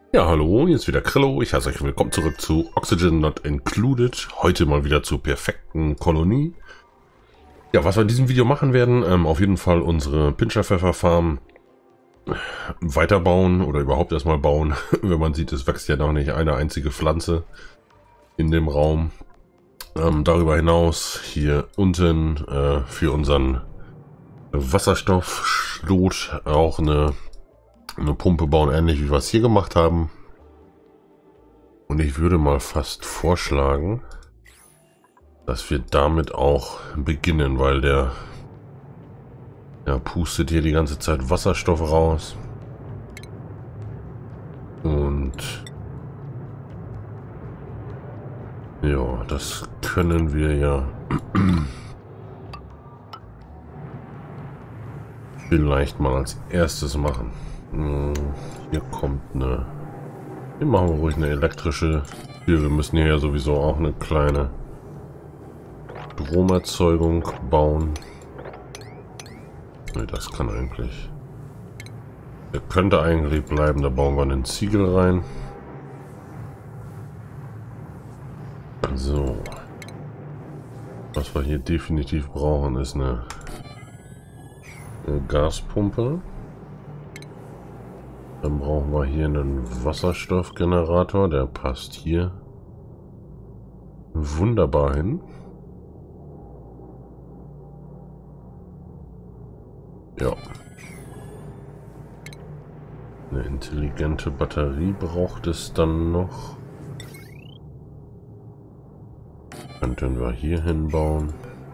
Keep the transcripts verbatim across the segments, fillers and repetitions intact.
Ja, hallo, hier ist wieder Krillo. Ich heiße euch willkommen zurück zu Oxygen Not Included. Heute mal wieder zur perfekten Kolonie. Ja, was wir in diesem Video machen werden, ähm, auf jeden Fall unsere Pinscherpfeffer-Farm weiterbauen oder überhaupt erstmal bauen. Wenn man sieht, es wächst ja noch nicht eine einzige Pflanze in dem Raum. Ähm, darüber hinaus hier unten äh, für unseren Wasserstoffschlot auch eine, eine Pumpe bauen, ähnlich wie wir es hier gemacht haben. Und ich würde mal fast vorschlagen, dass wir damit auch beginnen, weil der, der pustet hier die ganze Zeit Wasserstoff raus. Und ja, das können wir ja vielleicht mal als erstes machen. Hier kommt eine... Hier machen wir ruhig eine elektrische Tür. Wir müssen hier ja sowieso auch eine kleine Stromerzeugung bauen. Ne, das kann eigentlich... Der könnte eigentlich bleiben. Da bauen wir einen Ziegel rein. So. Was wir hier definitiv brauchen, ist eine, eine Gaspumpe. Dann brauchen wir hier einen Wasserstoffgenerator. Der passt hier wunderbar hin. Ja. Eine intelligente Batterie braucht es dann noch. Könnten wir hier hinbauen.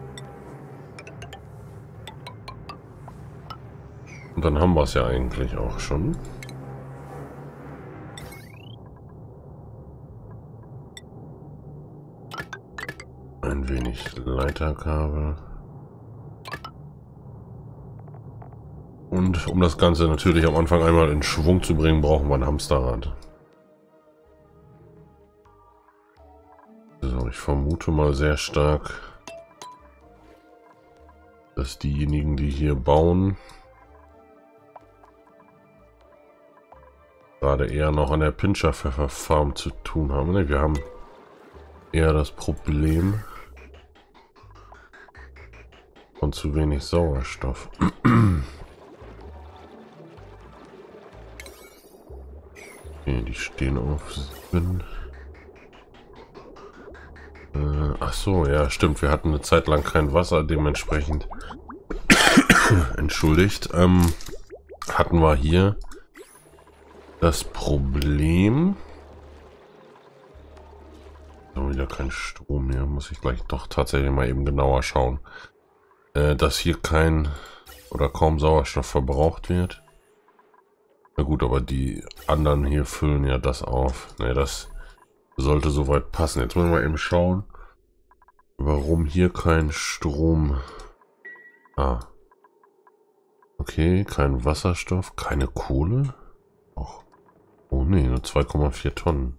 Und dann haben wir es ja eigentlich auch schon. Ein wenig Leiterkabel. Und um das Ganze natürlich am Anfang einmal in Schwung zu bringen, brauchen wir ein Hamsterrad. So, ich vermute mal sehr stark, dass diejenigen, die hier bauen, gerade eher noch an der Pinscherpfeffer-Farm zu tun haben. Ne, wir haben eher das Problem von zu wenig Sauerstoff. Okay, die stehen auf sieben. Äh, ach so, ja, stimmt. Wir hatten eine Zeit lang kein Wasser, dementsprechend entschuldigt. Ähm, hatten wir hier das Problem. So, wieder kein Strom mehr. Muss ich gleich doch tatsächlich mal eben genauer schauen. Äh, dass hier kein oder kaum Sauerstoff verbraucht wird. Na gut, aber die anderen hier füllen ja das auf. Ne, das sollte soweit passen. Jetzt müssen wir eben schauen, warum hier kein Strom... Ah. Okay, kein Wasserstoff, keine Kohle. Och. Oh ne, nur zwei Komma vier Tonnen.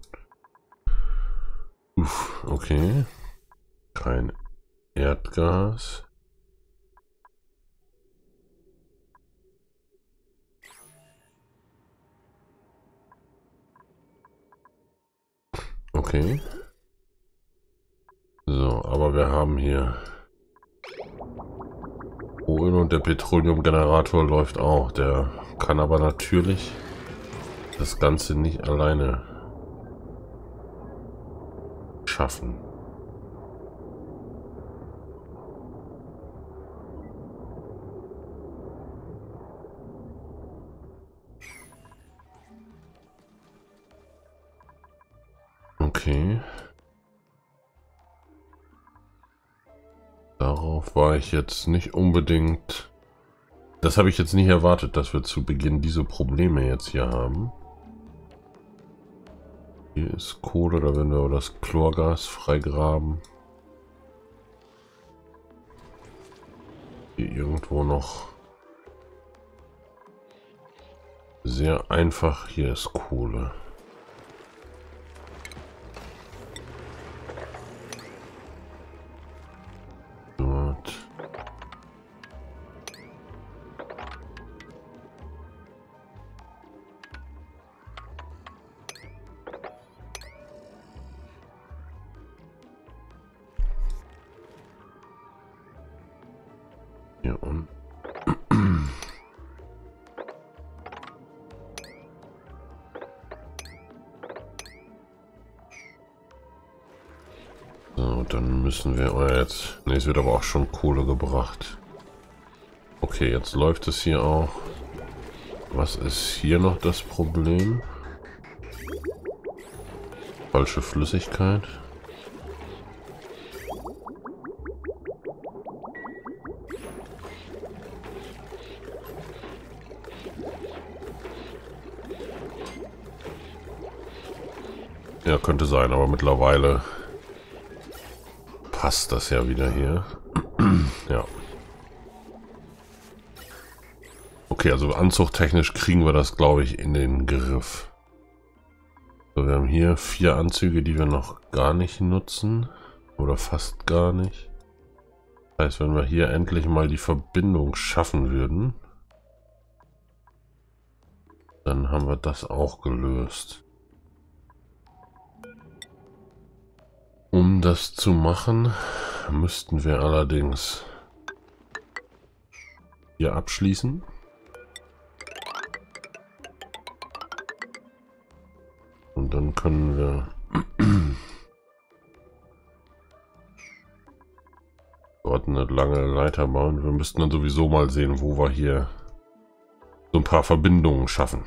Uff, okay. Kein Erdgas. Okay. So, aber wir haben hier Öl und der Petroleumgenerator läuft auch. Der kann aber natürlich das Ganze nicht alleine schaffen. Okay. Darauf war ich jetzt nicht unbedingt... Das habe ich jetzt nicht erwartet, dass wir zu Beginn diese Probleme jetzt hier haben. Hier ist Kohle, da werden wir das Chlorgas freigraben. Hier irgendwo noch sehr einfach. Hier ist Kohle. Dort. So, dann müssen wir... Oh ja, jetzt... Ne, es wird aber auch schon Kohle gebracht. Okay, jetzt läuft es hier auch. Was ist hier noch das Problem? Falsche Flüssigkeit. Ja, könnte sein, aber mittlerweile passt das ja wieder hier. Ja. Okay, also anzugtechnisch kriegen wir das, glaube ich, in den Griff. So, wir haben hier vier Anzüge, die wir noch gar nicht nutzen. Oder fast gar nicht. Das heißt, wenn wir hier endlich mal die Verbindung schaffen würden, dann haben wir das auch gelöst. Um das zu machen, müssten wir allerdings hier abschließen. Und dann können wir dort eine lange Leiter bauen. Wir müssten dann sowieso mal sehen, wo wir hier so ein paar Verbindungen schaffen.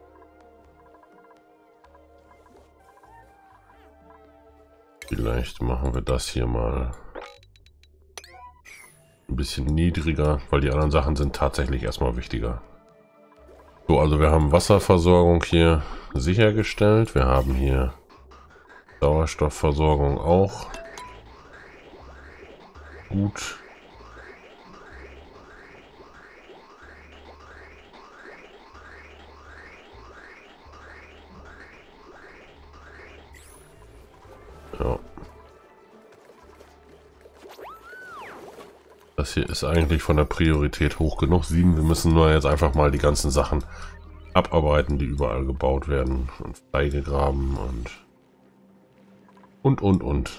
Vielleicht machen wir das hier mal ein bisschen niedriger, weil die anderen Sachen sind tatsächlich erstmal wichtiger. So, also wir haben Wasserversorgung hier sichergestellt. Wir haben hier Sauerstoffversorgung auch. Gut. Ja. Das hier ist eigentlich von der Priorität hoch genug. sieben. Wir müssen nur jetzt einfach mal die ganzen Sachen abarbeiten, die überall gebaut werden und freigegraben und und und und.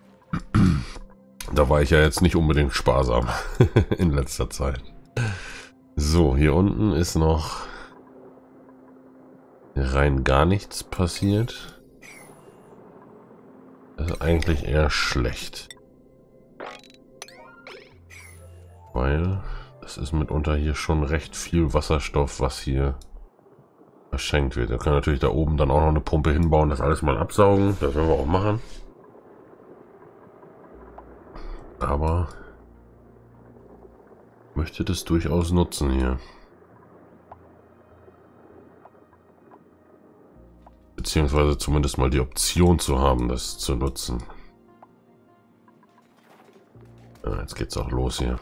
Da war ich ja jetzt nicht unbedingt sparsam in letzter Zeit. So, hier unten ist noch rein gar nichts passiert. Das ist eigentlich eher schlecht. Weil das ist mitunter hier schon recht viel Wasserstoff, was hier verschenkt wird. Wir können natürlich da oben dann auch noch eine Pumpe hinbauen, das alles mal absaugen. Das werden wir auch machen. Aber ich möchte das durchaus nutzen hier. Beziehungsweise zumindest mal die Option zu haben, das zu nutzen. Ja, jetzt geht's auch los hier.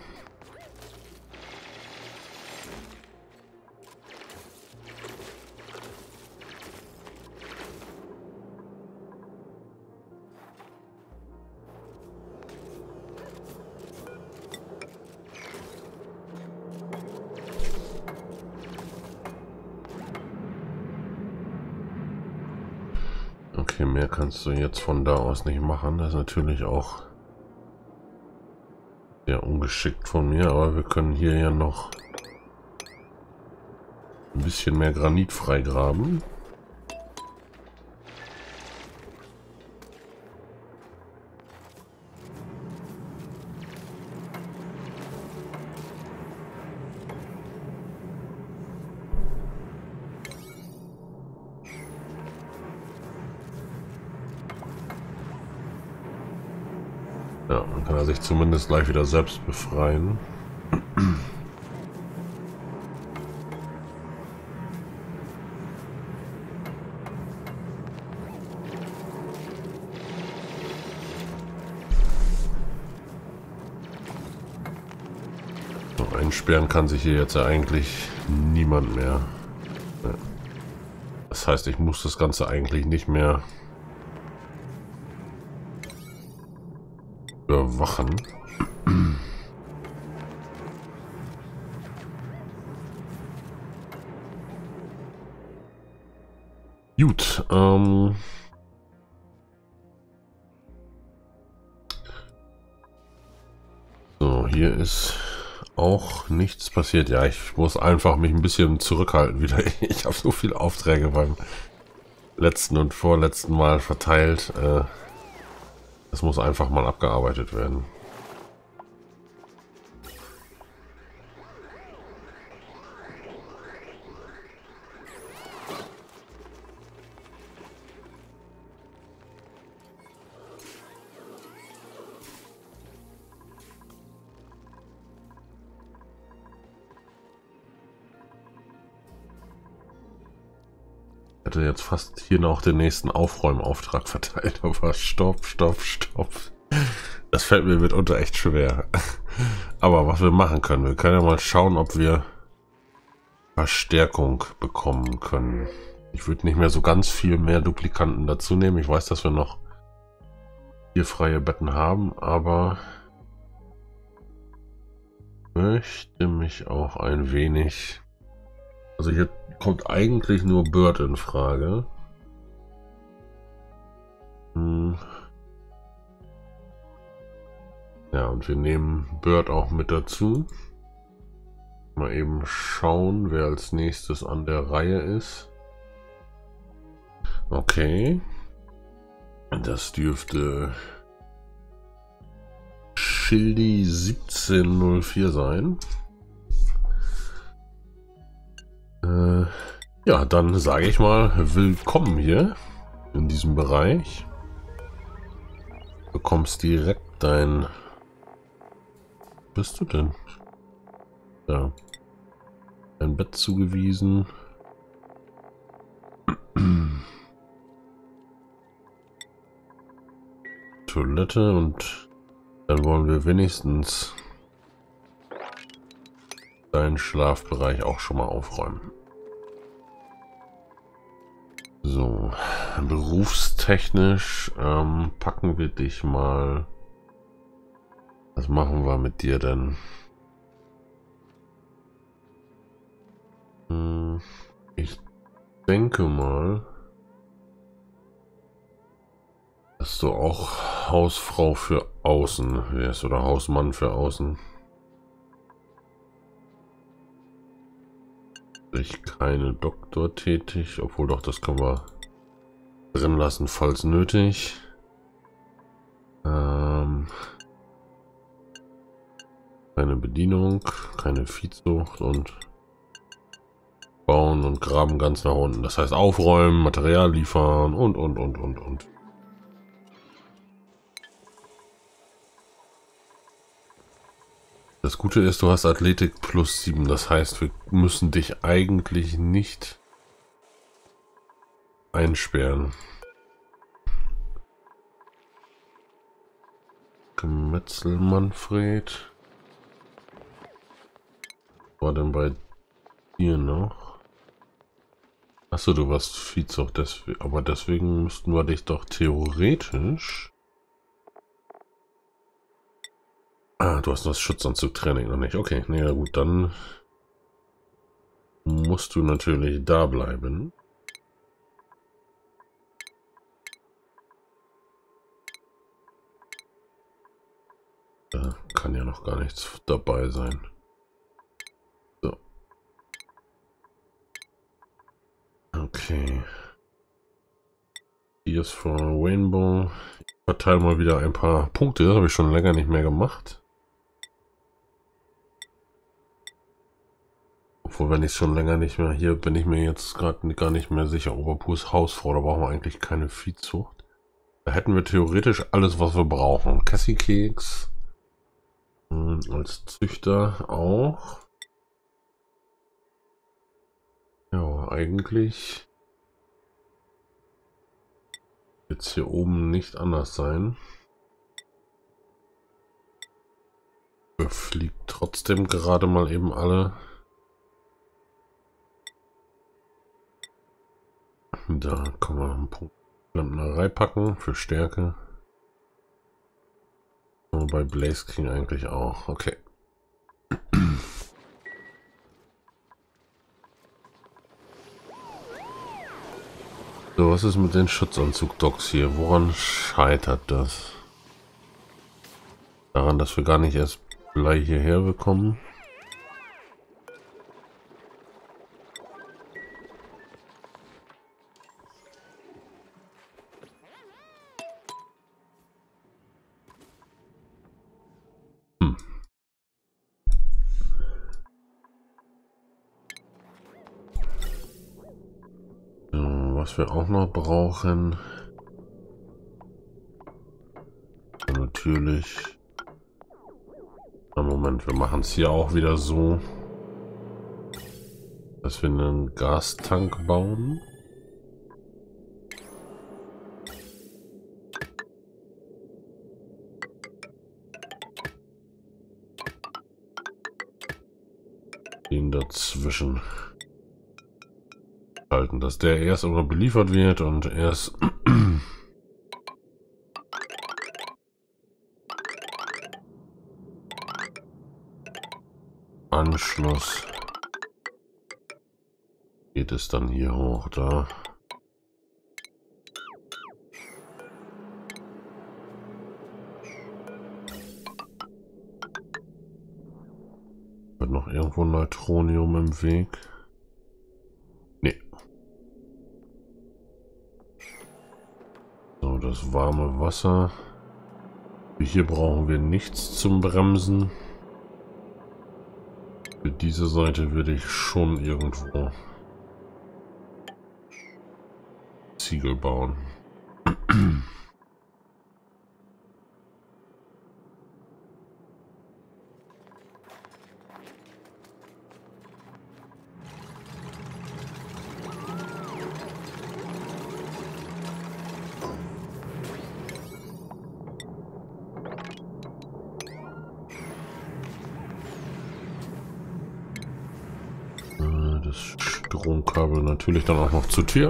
Okay, mehr kannst du jetzt von da aus nicht machen. Das ist natürlich auch sehr ungeschickt von mir, aber wir können hier ja noch ein bisschen mehr Granit freigraben. Ja, dann kann er sich zumindest gleich wieder selbst befreien. So, einsperren kann sich hier jetzt ja eigentlich niemand mehr. Ja. Das heißt, ich muss das Ganze eigentlich nicht mehr überwachen. Gut, ähm... so, hier ist auch nichts passiert. Ja, ich muss einfach mich ein bisschen zurückhalten wieder. Ich habe so viele Aufträge beim letzten und vorletzten Mal verteilt. Äh, Das muss einfach mal abgearbeitet werden. Ich hätte jetzt fast hier noch den nächsten Aufräumauftrag verteilt, aber stopp, stopp, stopp. Das fällt mir mitunter echt schwer. Aber was wir machen können, wir können ja mal schauen, ob wir Verstärkung bekommen können. Ich würde nicht mehr so ganz viel mehr Duplikanten dazu nehmen. Ich weiß, dass wir noch vier freie Betten haben, aber möchte mich auch ein wenig... Also hier kommt eigentlich nur Bird in Frage. Hm. Ja, und wir nehmen Bird auch mit dazu. Mal eben schauen, wer als nächstes an der Reihe ist. Okay. Das dürfte Schildi siebzehn null vier sein. Äh, ja, dann sage ich mal, willkommen hier in diesem Bereich. Du bekommst direkt dein... Was bist du denn? Ja. Ein Bett zugewiesen. Toilette, und dann wollen wir wenigstens deinen Schlafbereich auch schon mal aufräumen. So, berufstechnisch ähm, packen wir dich mal. Was machen wir mit dir denn? Hm, ich denke mal, dass du auch Hausfrau für außen wärst oder Hausmann für außen. Ich keine Doktor tätig, obwohl doch, das können wir drin lassen, falls nötig. Ähm, keine Bedienung, keine Viehzucht und bauen und graben ganz nach unten. Das heißt aufräumen, Material liefern und und und und und. Das Gute ist, du hast Athletik plus sieben. Das heißt, wir müssen dich eigentlich nicht einsperren. Gemetzel Manfred. Was war denn bei dir noch? Achso, du warst Viehzucht, deswegen, aber deswegen müssten wir dich doch theoretisch... Ah, du hast das Schutzanzug-Training noch nicht. Okay, na ja, gut, dann musst du natürlich da bleiben. Da kann ja noch gar nichts dabei sein. So. Okay. Hier ist for Rainbow. Ich verteile mal wieder ein paar Punkte. Das habe ich schon länger nicht mehr gemacht. Obwohl, wenn ich schon länger nicht mehr hier bin, ich mir jetzt gerade gar nicht mehr sicher. Oberpurs Hausfrau, da brauchen wir eigentlich keine Viehzucht. Da hätten wir theoretisch alles, was wir brauchen. Cassie-Keks. Als Züchter auch. Ja, eigentlich wird es hier oben nicht anders sein. Fliegt trotzdem gerade mal eben alle. Da können wir einen Punkt Klempnerei packen für Stärke. Und bei Blaze King eigentlich auch. Okay. So, was ist mit den Schutzanzug-Docks hier? Woran scheitert das? Daran, dass wir gar nicht erst Blei hierher bekommen? Was wir auch noch brauchen, natürlich. Na Moment, wir machen es hier auch wieder so, dass wir einen Gastank bauen. Den dazwischen halten, dass der erst immer beliefert wird und erst Anschluss geht es dann hier hoch, da. Wird noch irgendwo Neutronium im Weg? Nee. So, das warme Wasser. Hier brauchen wir nichts zum Bremsen. Für diese Seite würde ich schon irgendwo Ziegel bauen. Das Stromkabel natürlich dann auch noch zur Tür.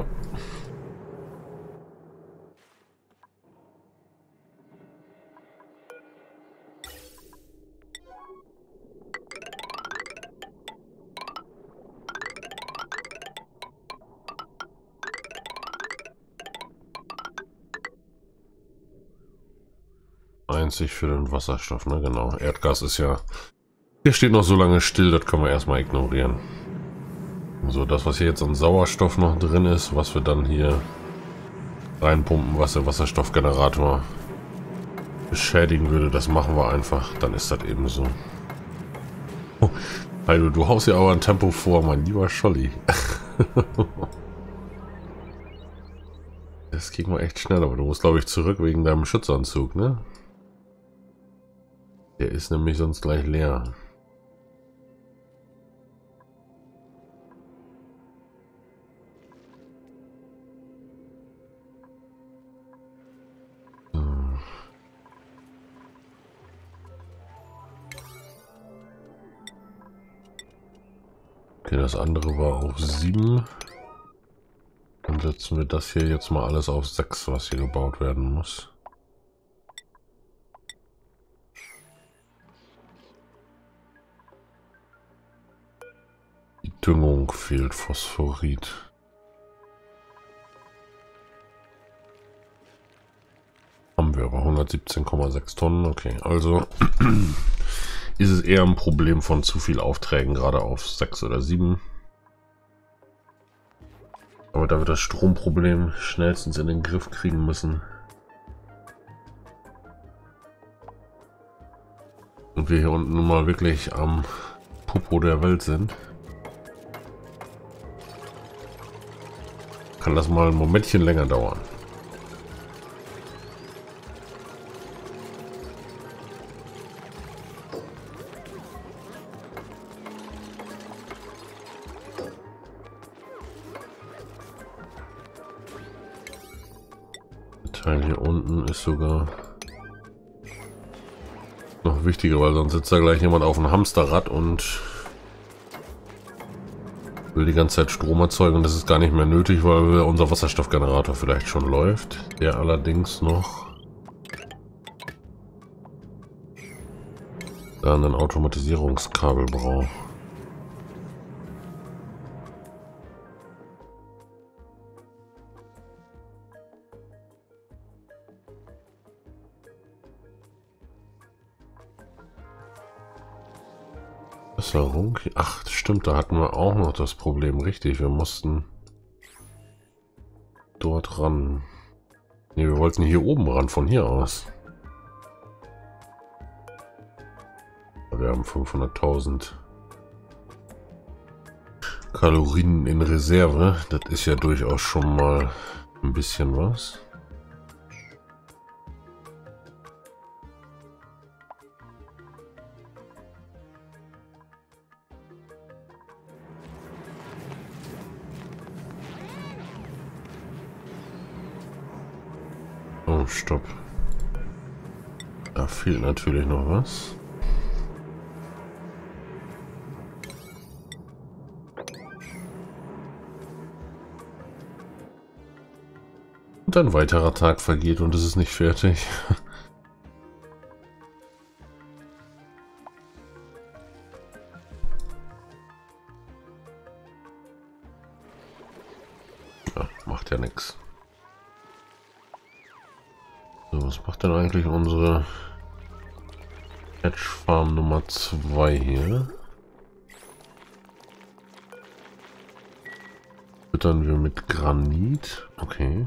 Einzig für den Wasserstoff, ne? Genau. Erdgas ist ja... Hier steht noch so lange still, das können wir erstmal ignorieren. So, das, was hier jetzt an Sauerstoff noch drin ist, was wir dann hier reinpumpen, was der Wasserstoffgenerator beschädigen würde, das machen wir einfach. Dann ist das eben so. Oh, also, du haust ja aber ein Tempo vor, mein lieber Scholli. Das ging mal echt schnell, aber du musst, glaube ich, zurück wegen deinem Schutzanzug, ne? Der ist nämlich sonst gleich leer. Okay, das andere war auf sieben. Dann setzen wir das hier jetzt mal alles auf sechs, was hier gebaut werden muss. Die Düngung fehlt, Phosphorid. Haben wir aber hundertsiebzehn Komma sechs Tonnen. Okay, also ist es eher ein Problem von zu viel Aufträgen, gerade auf sechs oder sieben. Aber da wir das Stromproblem schnellstens in den Griff kriegen müssen und wir hier unten nun mal wirklich am Popo der Welt sind, kann das mal ein Momentchen länger dauern. Teil hier unten ist sogar noch wichtiger, weil sonst sitzt da gleich jemand auf dem Hamsterrad und will die ganze Zeit Strom erzeugen. Das ist gar nicht mehr nötig, weil unser Wasserstoffgenerator vielleicht schon läuft, der allerdings noch dann ein Automatisierungskabel braucht. Besserung. Ach, stimmt, da hatten wir auch noch das Problem. Richtig, wir mussten dort ran. Ne, wir wollten hier oben ran, von hier aus. Wir haben fünfhunderttausend. Kalorien in Reserve. Das ist ja durchaus schon mal ein bisschen was. Oh, stopp. Da fehlt natürlich noch was. Und ein weiterer Tag vergeht und es ist nicht fertig. Ja, macht ja nichts. So, was macht denn eigentlich unsere Hedge Farm Nummer zwei hier? Füttern wir mit Granit. Okay.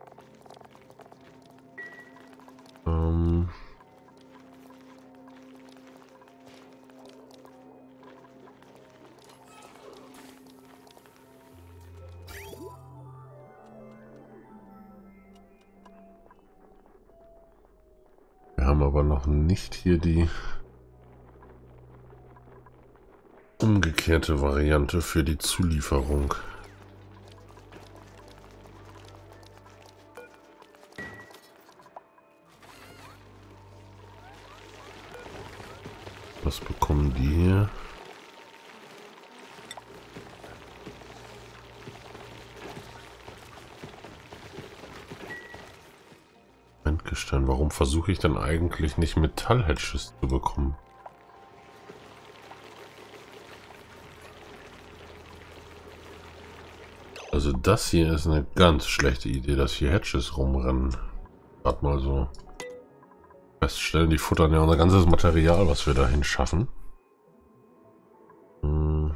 Ähm. Wir haben aber noch nicht hier die umgekehrte Variante für die Zulieferung. Was bekommen die hier? Gestein. Warum versuche ich dann eigentlich nicht Metallhedges zu bekommen? Also das hier ist eine ganz schlechte Idee, dass hier Hedges rumrennen. Gerade mal so feststellen, die futtern ja unser ganzes Material, was wir dahin schaffen. Hm.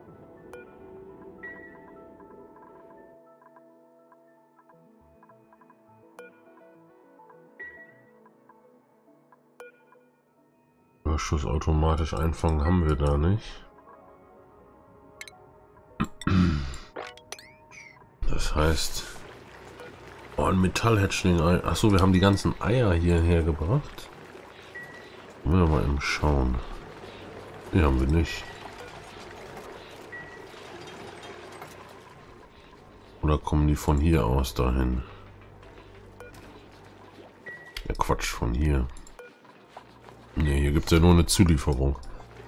Überschuss automatisch einfangen haben wir da nicht. Das heißt, oh, ein Metallhatchling-Ei. Achso, wir haben die ganzen Eier hierher gebracht. Wollen wir mal eben schauen. Die haben wir nicht. Oder kommen die von hier aus dahin? Ja, Quatsch, von hier. Ne, hier gibt es ja nur eine Zulieferung.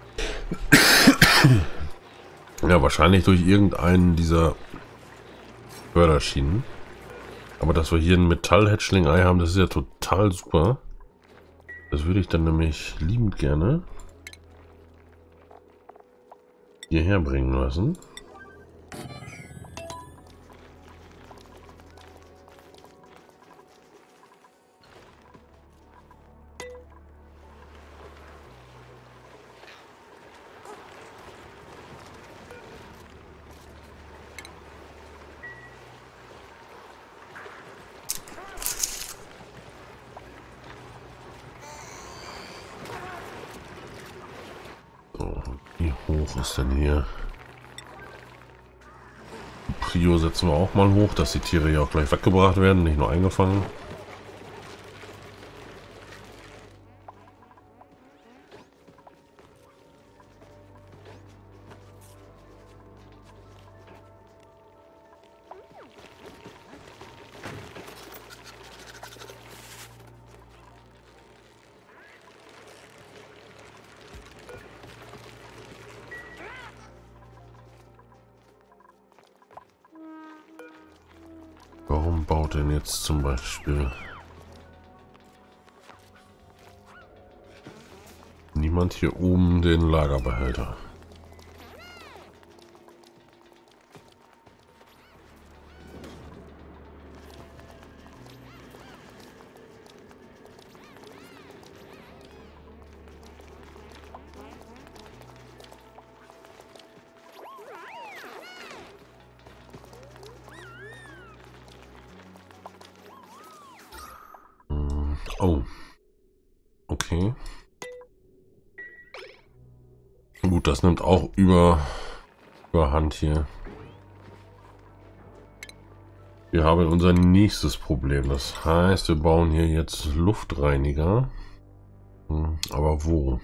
Ja, wahrscheinlich durch irgendeinen dieser Förderschienen. Aber dass wir hier ein Metall-Hatchling-Ei haben, das ist ja total super. Das würde ich dann nämlich liebend gerne hierher bringen lassen. Wie hoch ist denn hier? Prio setzen wir auch mal hoch, dass die Tiere ja auch gleich weggebracht werden, nicht nur eingefangen. Warum baut denn jetzt zum Beispiel niemand hier oben den Lagerbehälter? Oh. Okay. Gut, das nimmt auch über, überhand hier. Wir haben unser nächstes Problem. Das heißt, wir bauen hier jetzt Luftreiniger. Hm, aber wo?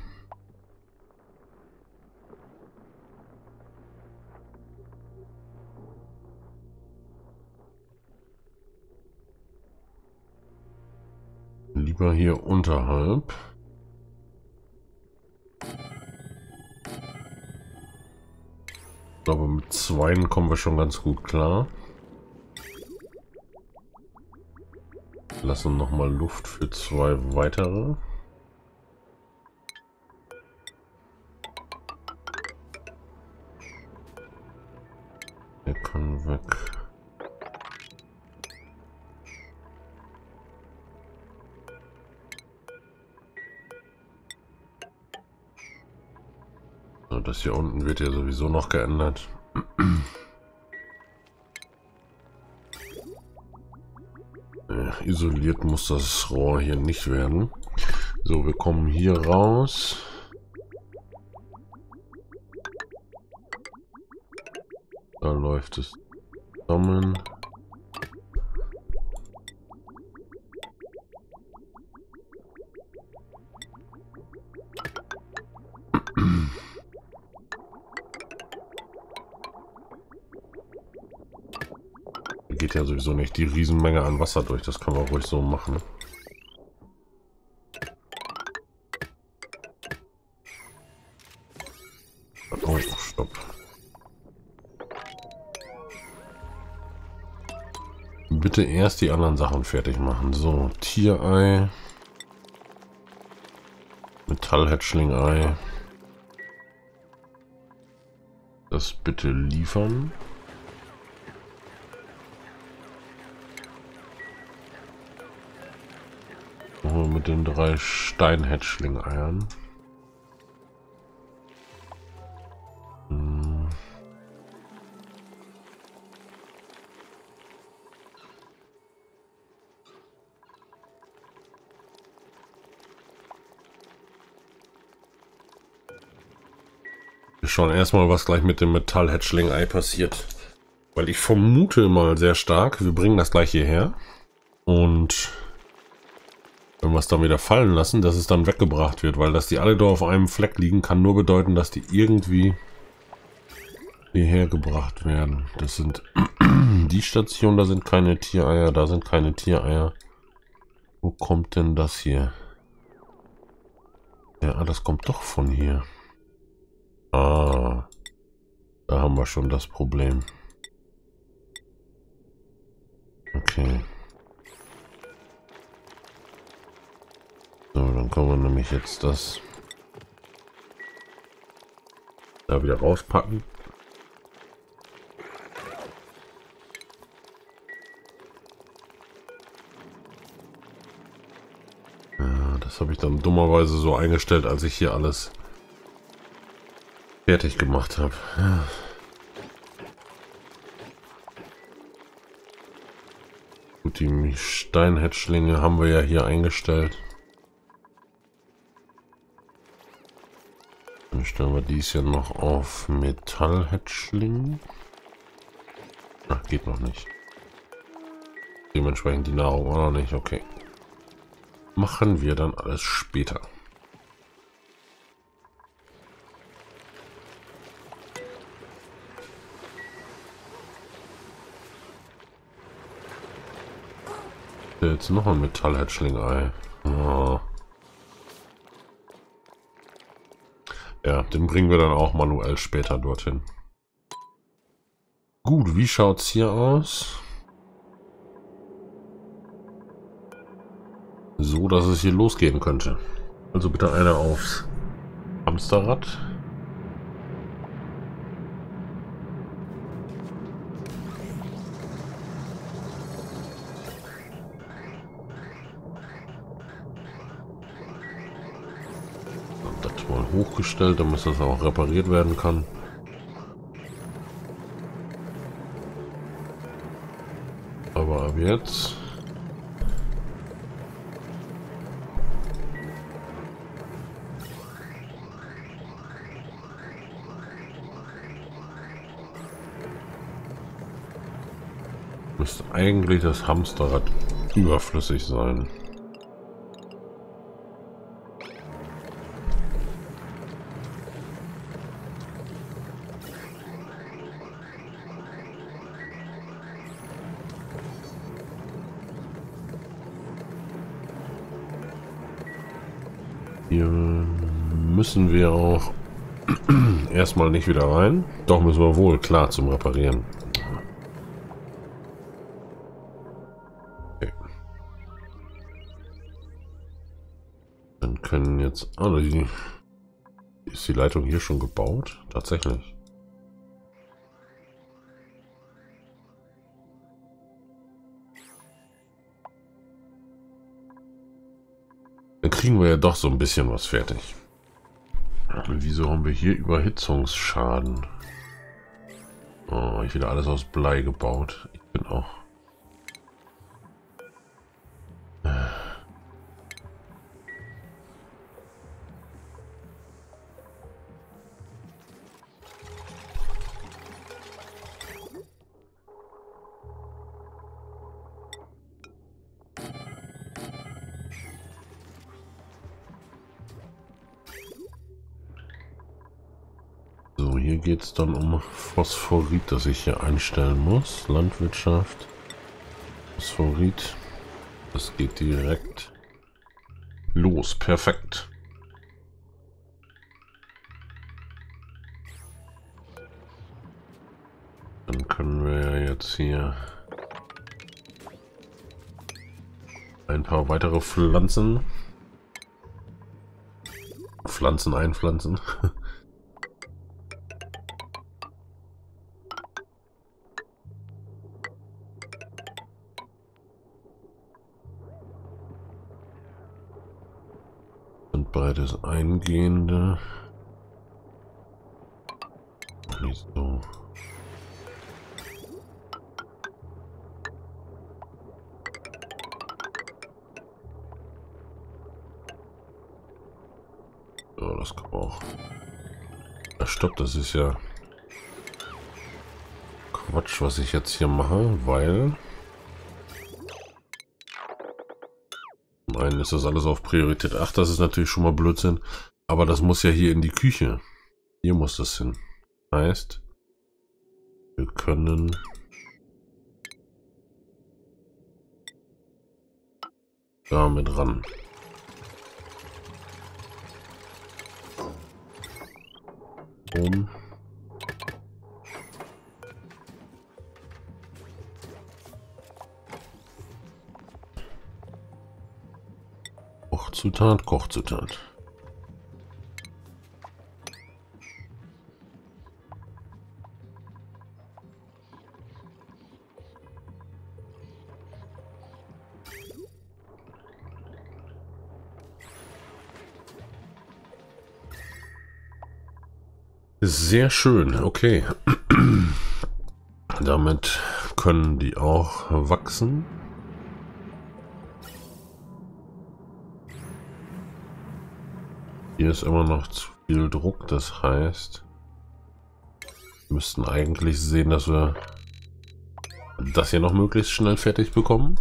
Lieber hier unterhalb. Ich glaube, mit zweien kommen wir schon ganz gut klar. Lassen noch mal Luft für zwei weitere. Der kann weg. So, das hier unten wird ja sowieso noch geändert. äh, isoliert muss das Rohr hier nicht werden. So, wir kommen hier raus. Da läuft es zusammen. Geht ja sowieso nicht die Riesenmenge an Wasser durch. Das kann man ruhig so machen. Oh, stopp. Bitte erst die anderen Sachen fertig machen. So, Tierei. Metallhätschling-Ei. Das bitte liefern. Mit den drei Steinhätschling-Eiern. Hm. Wir schauen erstmal, was gleich mit dem Metall-Hatchling-Ei passiert. Weil ich vermute mal sehr stark, wir bringen das gleich hierher. Und wenn wir es dann wieder fallen lassen, dass es dann weggebracht wird. Weil dass die alle da auf einem Fleck liegen, kann nur bedeuten, dass die irgendwie hierher gebracht werden. Das sind die Stationen, da sind keine Tiereier, da sind keine Tiereier. Wo kommt denn das hier? Ja, das kommt doch von hier. Ah, da haben wir schon das Problem. Okay. So, dann können wir nämlich jetzt das da wieder rauspacken. Ja, das habe ich dann dummerweise so eingestellt, als ich hier alles fertig gemacht habe. Ja. Gut, die Steinhätschlinge haben wir ja hier eingestellt. Dann stellen wir dies hier noch auf Metallhätschling. Ach, geht noch nicht. Dementsprechend die Nahrung auch noch nicht. Okay. Machen wir dann alles später. Jetzt noch ein Metallhätschling-Ei. Oh. Ja, den bringen wir dann auch manuell später dorthin. Gut, wie schaut's hier aus? So, dass es hier losgehen könnte. Also bitte einer aufs Hamsterrad. Das mal hochgestellt, damit das auch repariert werden kann. Aber ab jetzt Müsste eigentlich das Hamsterrad überflüssig sein. Hier müssen wir auch erstmal nicht wieder rein. Doch müssen wir wohl, klar, zum Reparieren. Okay. Dann können jetzt... Oh, die, ist die Leitung hier schon gebaut? Tatsächlich. Dann kriegen wir ja doch so ein bisschen was fertig. Wieso haben wir hier Überhitzungsschaden? Oh, ich wieder alles aus Blei gebaut. Ich bin auch... So, hier geht es dann um Phosphorit, das ich hier einstellen muss. Landwirtschaft. Phosphorit. Das geht direkt los. Perfekt. Dann können wir jetzt hier ein paar weitere Pflanzen Pflanzen einpflanzen. Und beides eingehende. Nicht so. So, das kann auch. Ja, stopp, das ist ja Quatsch, was ich jetzt hier mache, weil zum einen ist das alles auf Priorität acht, das ist natürlich schon mal Blödsinn, aber das muss ja hier in die Küche. Hier muss das hin. Heißt, wir können damit ran. Um. Kochzutat, Kochzutat. Sehr schön, okay. Damit können die auch wachsen. Hier ist immer noch zu viel Druck, das heißt, wir müssten eigentlich sehen, dass wir das hier noch möglichst schnell fertig bekommen.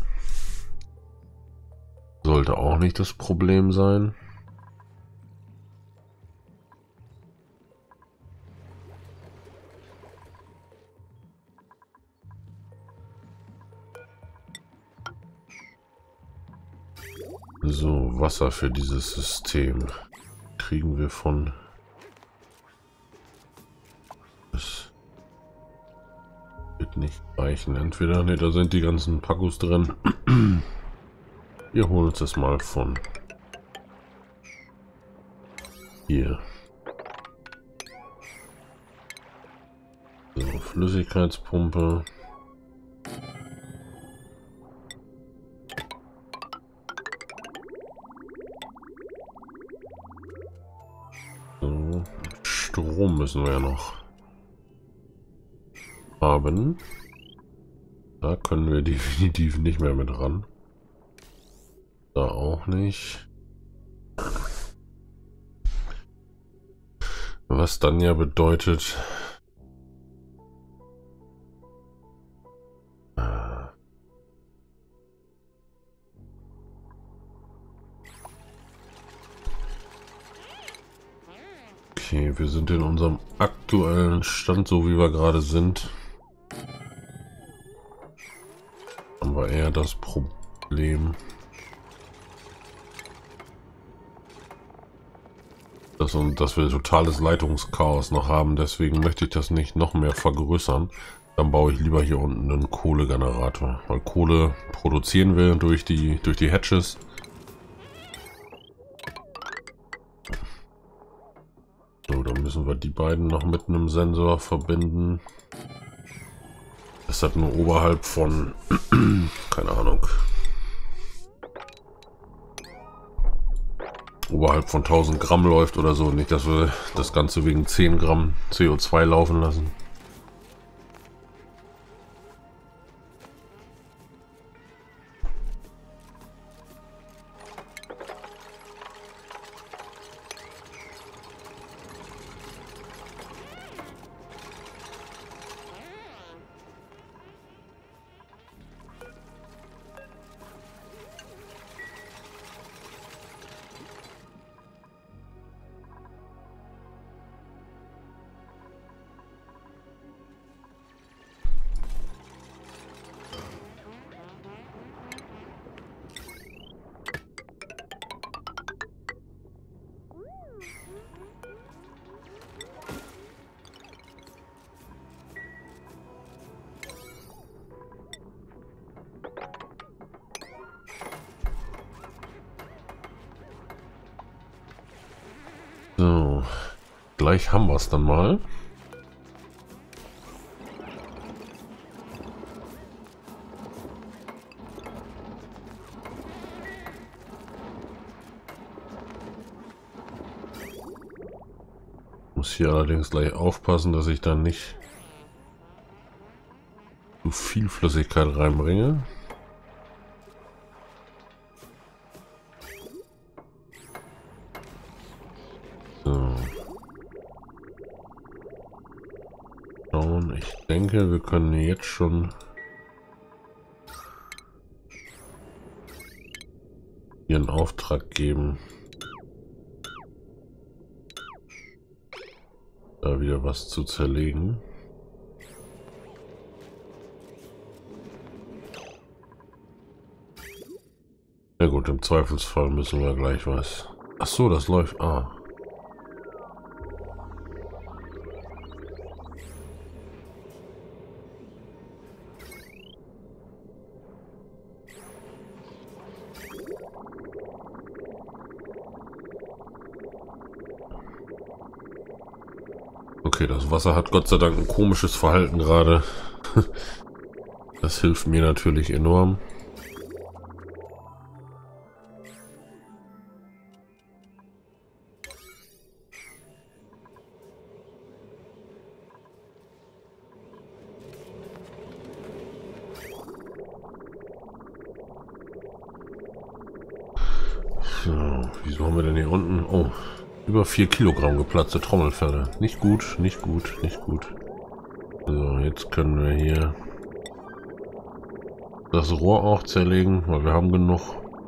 Sollte auch nicht das Problem sein. So, Wasser für dieses System kriegen wir von... Das wird nicht reichen. Entweder, ne, da sind die ganzen Packus drin. Wir holen uns das mal von hier. So, Flüssigkeitspumpe. So, Strom müssen wir ja noch haben. Da können wir definitiv nicht mehr mit ran. Da auch nicht. Was dann ja bedeutet, Okay, wir sind in unserem aktuellen Stand, so wie wir gerade sind. Haben wir eher das Problem, dass, dass wir totales Leitungschaos noch haben. Deswegen möchte ich das nicht noch mehr vergrößern. Dann baue ich lieber hier unten einen Kohlegenerator, weil Kohle produzieren wir durch die durch die Hatches. So, dann müssen wir die beiden noch mit einem Sensor verbinden. Das hat nur oberhalb von, keine Ahnung, oberhalb von tausend Gramm läuft oder so. Nicht, dass wir das Ganze wegen zehn Gramm C O zwei laufen lassen. So, gleich haben wir es dann mal. Muss hier allerdings gleich aufpassen, dass ich dann nicht zu viel Flüssigkeit reinbringe. So. Schauen, ich denke, wir können jetzt schon hier einen Auftrag geben, da wieder was zu zerlegen. Na gut, im Zweifelsfall müssen wir gleich was. Ach so, das läuft. Ah. Okay, das Wasser hat Gott sei Dank ein komisches Verhalten gerade. Das hilft mir natürlich enorm. So, wieso haben wir denn hier unten? Oh, über vier Kilogramm geplatzte Trommelfelle. Nicht gut, nicht gut, nicht gut. So, jetzt können wir hier das Rohr auch zerlegen, weil wir haben genug.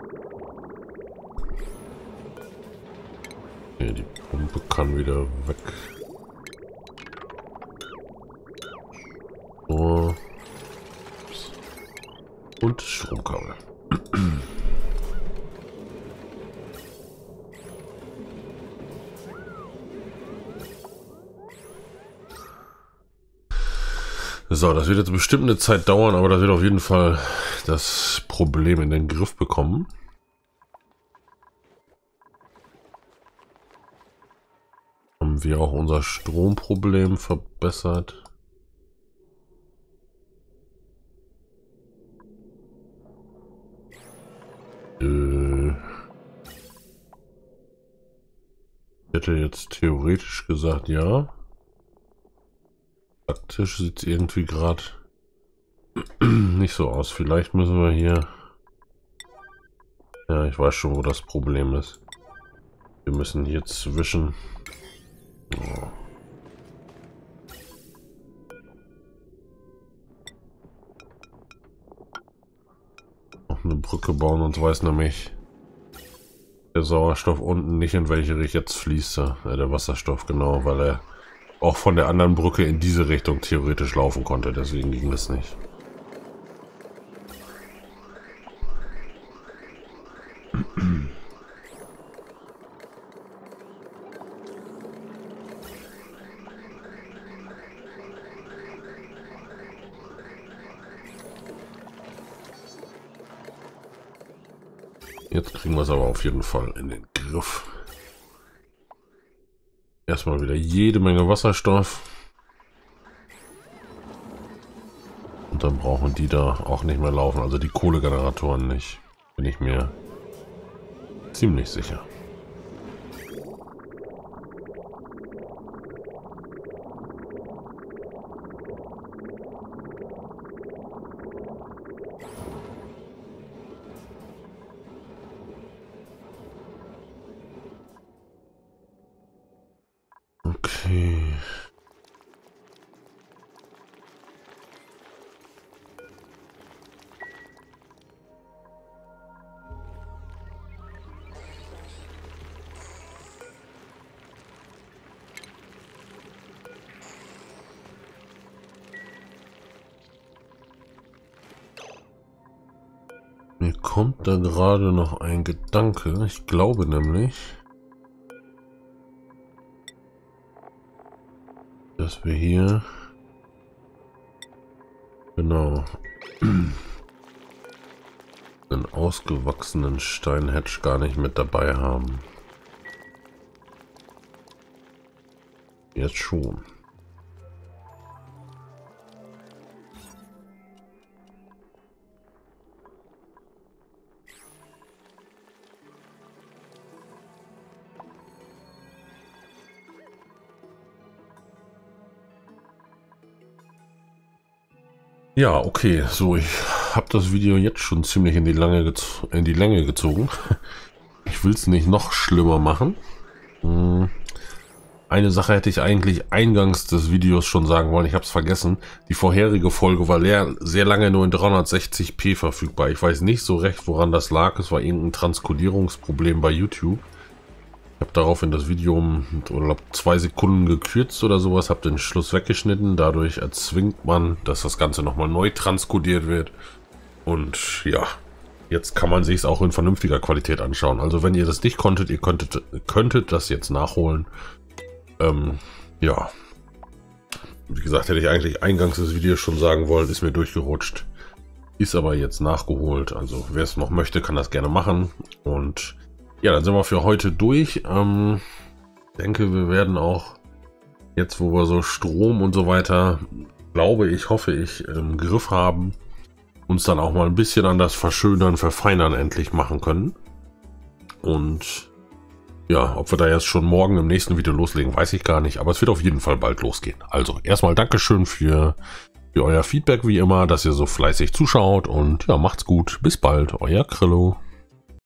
Ja, die Pumpe kann wieder weg. Rohr. Und Stromkabel. So, das wird jetzt bestimmt eine Zeit dauern, aber das wird auf jeden Fall das Problem in den Griff bekommen. Haben wir auch unser Stromproblem verbessert. Äh, ich hätte jetzt theoretisch gesagt, ja. Praktisch sieht es irgendwie gerade nicht so aus. Vielleicht müssen wir hier... Ja, ich weiß schon, wo das Problem ist. Wir müssen hier zwischen... Oh. Noch eine Brücke bauen, sonst weiß nämlich der Sauerstoff unten nicht, in welche Richtung jetzt fließt, äh, der Wasserstoff, genau, weil er auch von der anderen Brücke in diese Richtung theoretisch laufen konnte, deswegen ging das nicht. Jetzt kriegen wir es aber auf jeden Fall in den Griff. Erstmal wieder jede Menge Wasserstoff. Und dann brauchen die da auch nicht mehr laufen, also die Kohlegeneratoren nicht. Bin ich mir ziemlich sicher. Okay. Mir kommt da gerade noch ein Gedanke. Ich glaube nämlich, dass wir hier genau einen ausgewachsenen Steinhedge gar nicht mit dabei haben. Jetzt schon. Ja, okay, so, ich habe das Video jetzt schon ziemlich in die, Lange in die Länge gezogen. Ich will es nicht noch schlimmer machen. Eine Sache hätte ich eigentlich eingangs des Videos schon sagen wollen, ich habe es vergessen. Die vorherige Folge war sehr lange nur in dreihundertsechzig p verfügbar. Ich weiß nicht so recht, woran das lag. Es war irgendein Transkodierungsproblem bei YouTube. Ich habe daraufhin das Video um oder zwei Sekunden gekürzt oder sowas, habe den Schluss weggeschnitten. Dadurch erzwingt man, dass das Ganze nochmal neu transkodiert wird. Und ja, jetzt kann man sich es auch in vernünftiger Qualität anschauen. Also wenn ihr das nicht konntet, ihr könntet, könntet das jetzt nachholen. Ähm, ja, wie gesagt, hätte ich eigentlich eingangs des Videos schon sagen wollen, ist mir durchgerutscht. Ist aber jetzt nachgeholt. Also wer es noch möchte, kann das gerne machen. Und ja, dann sind wir für heute durch. Ähm, denke, wir werden auch jetzt, wo wir so Strom und so weiter, glaube ich, hoffe ich, im Griff haben, uns dann auch mal ein bisschen an das Verschönern, Verfeinern endlich machen können. Und ja, ob wir da jetzt schon morgen im nächsten Video loslegen, weiß ich gar nicht. Aber es wird auf jeden Fall bald losgehen. Also erstmal Dankeschön für, für euer Feedback, wie immer, dass ihr so fleißig zuschaut. Und ja, macht's gut. Bis bald, euer Krillo.